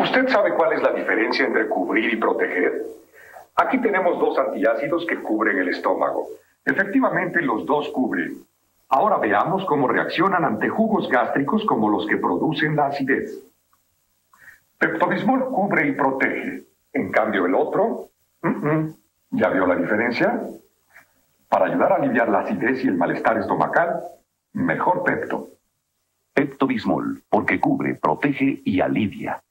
¿Usted sabe cuál es la diferencia entre cubrir y proteger? Aquí tenemos dos antiácidos que cubren el estómago. Efectivamente, los dos cubren. Ahora veamos cómo reaccionan ante jugos gástricos como los que producen la acidez. Pepto-Bismol cubre y protege. En cambio, el otro... ¿Ya vio la diferencia? Para ayudar a aliviar la acidez y el malestar estomacal, mejor Pepto. Pepto-Bismol, porque cubre, protege y alivia.